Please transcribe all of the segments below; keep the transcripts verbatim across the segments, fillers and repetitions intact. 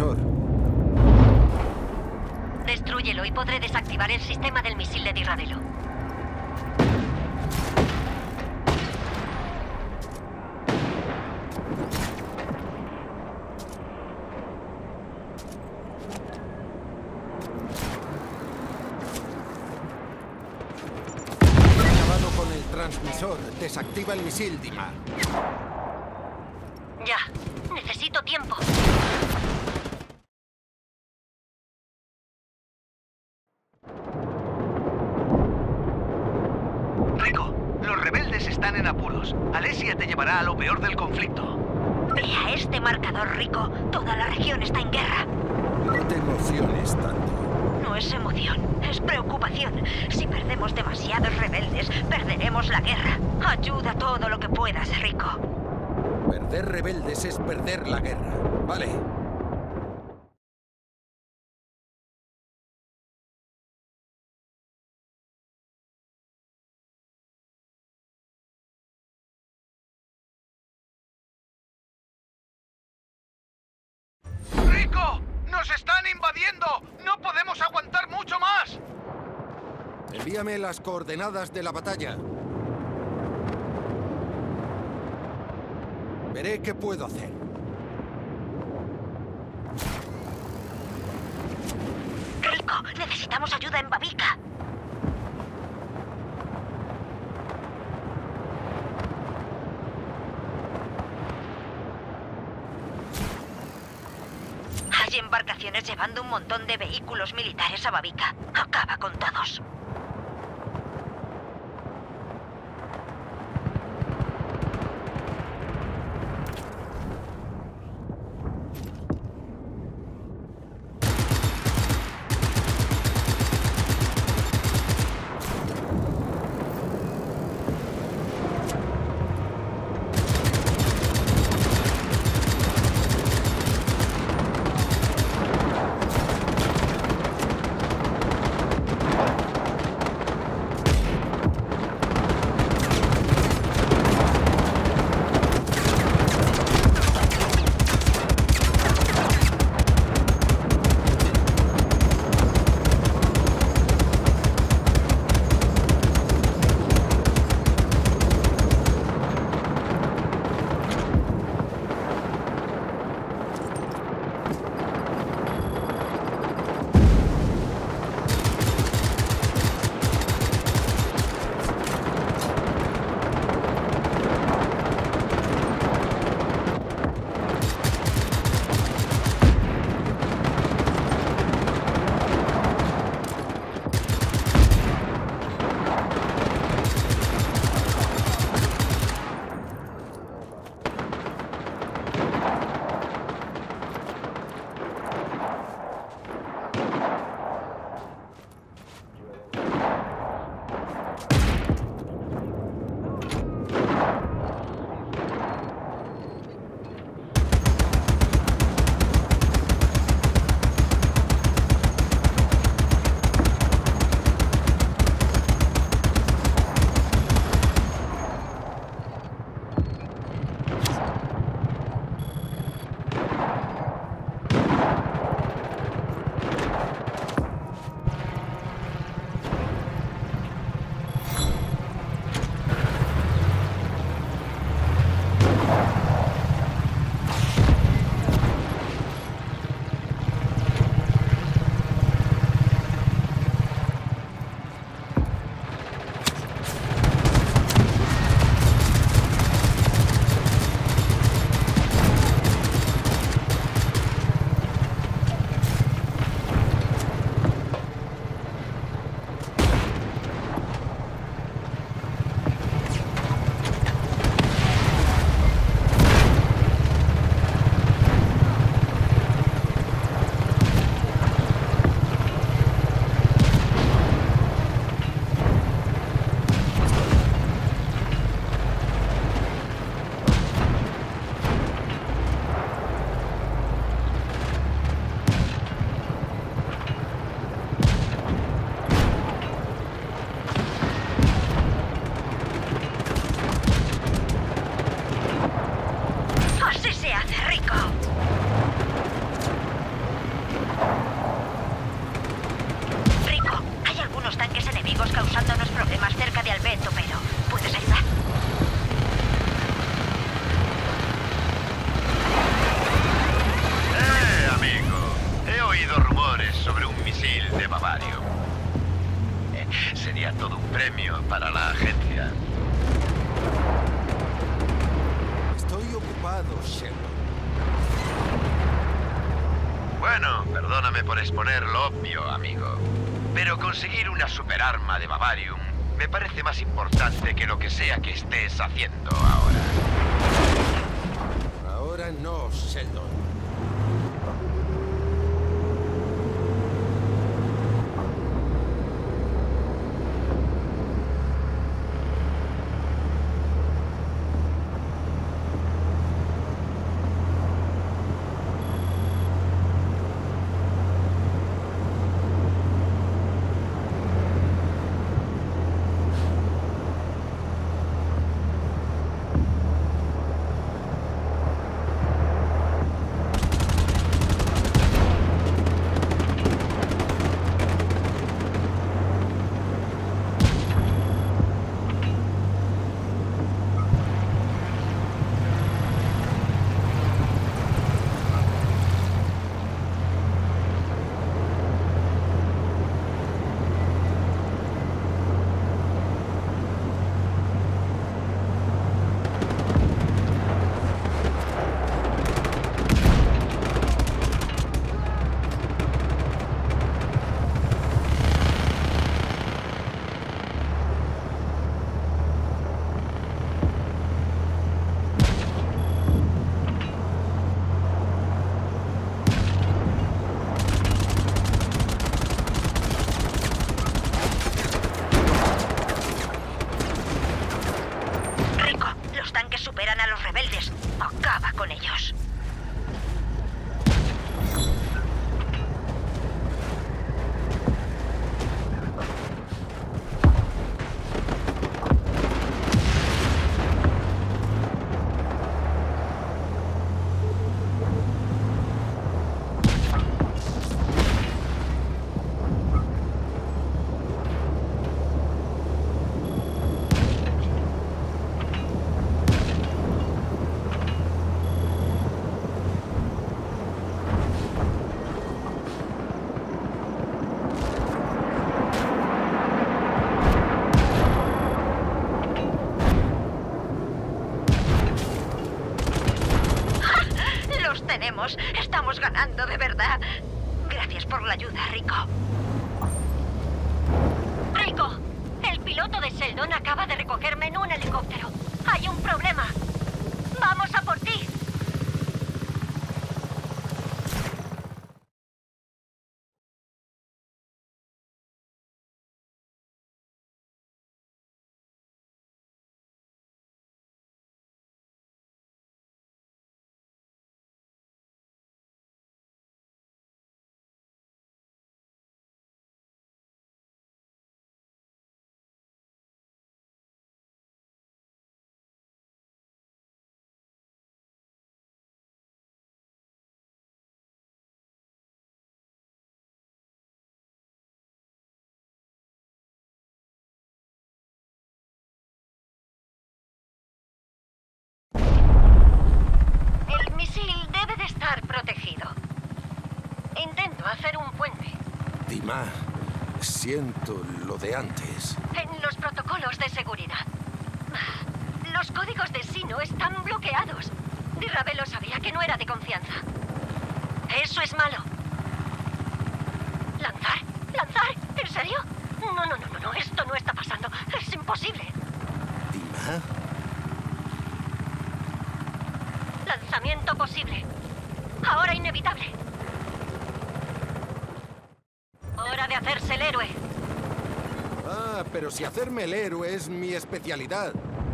transmisor. Destrúyelo y podré desactivar el sistema del misil de Tirradelo. Acabado con el transmisor. Desactiva el misil, Dimar. Ya. Necesito tiempo. Rico, los rebeldes están en apuros. Alesia te llevará a lo peor del conflicto. Ve a este marcador, Rico. Toda la región está en guerra. No te emociones tanto. No es emoción, es preocupación. Si perdemos demasiados rebeldes, perderemos la guerra. Ayuda todo lo que puedas, Rico. Perder rebeldes es perder la guerra. Vale. ¡Rico! ¡Nos están invadiendo! ¡No podemos aguantar mucho más! Envíame las coordenadas de la batalla. Veré qué puedo hacer. Rico, necesitamos ayuda en Bavica. Hay embarcaciones llevando un montón de vehículos militares a Bavica. Acaba con todos. todo un premio para la agencia. Estoy ocupado, Sheldon. Bueno, perdóname por exponer lo obvio, amigo. Pero conseguir una superarma de Bavarium me parece más importante que lo que sea que estés haciendo ahora. Ahora no, Sheldon. Superan a los rebeldes. Acaba con ellos. Estamos ganando de verdad. Gracias por la ayuda, Rico. Rico, el piloto de Sheldon acaba de recogerme en un helicóptero. Hay un problema. Vamos a por ti. Protegido. Intento hacer un puente. Dima, siento lo de antes. En los protocolos de seguridad. Los códigos de Sino están bloqueados. Di Ravelo sabía que no era de confianza. Eso es malo. ¿Lanzar? ¿Lanzar? ¿En serio? No, no, no, no, no. Esto no está pasando. Es imposible. Dima. Lanzamiento posible. Ahora inevitable. Hora de hacerse el héroe. Ah, pero si hacerme el héroe es mi especialidad.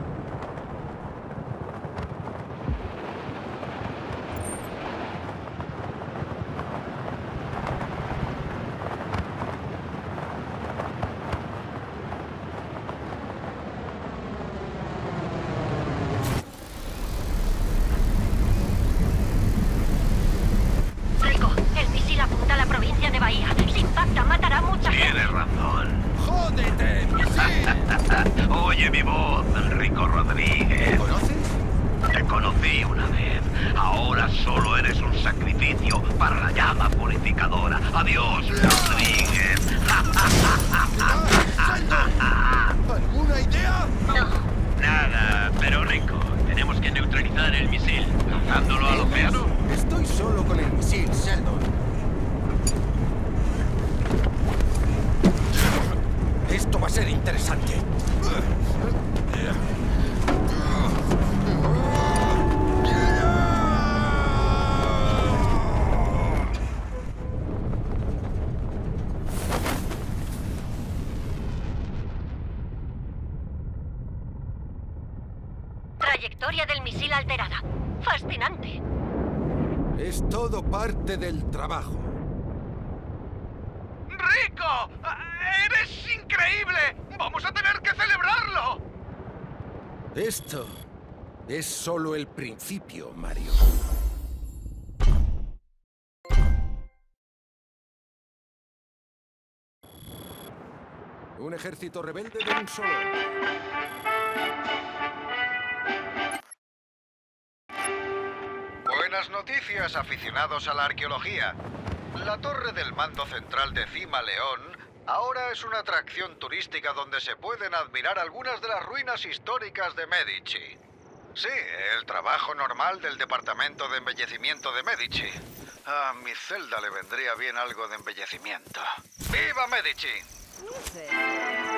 Tienes razón. ¡Jódete, misil! Oye mi voz, Rico Rodríguez. ¿Me conoces? Te conocí una vez. Ahora solo eres un sacrificio para la llama purificadora. Adiós, Rodríguez. disparan el misil? ¿Lanzándolo al océano? Estoy solo con el misil, Sheldon. Esto va a ser interesante. Trayectoria del misil alterada. Fascinante. Es todo parte del trabajo. ¡Rico! ¡Eres increíble! ¡Vamos a tener que celebrarlo! Esto es solo el principio, Mario. Un ejército rebelde de un solo hombre. Buenas noticias, aficionados a la arqueología. La torre del mando central de Cima León ahora es una atracción turística donde se pueden admirar algunas de las ruinas históricas de Medici. Sí, el trabajo normal del departamento de embellecimiento de Medici. A mi celda le vendría bien algo de embellecimiento. ¡Viva Medici!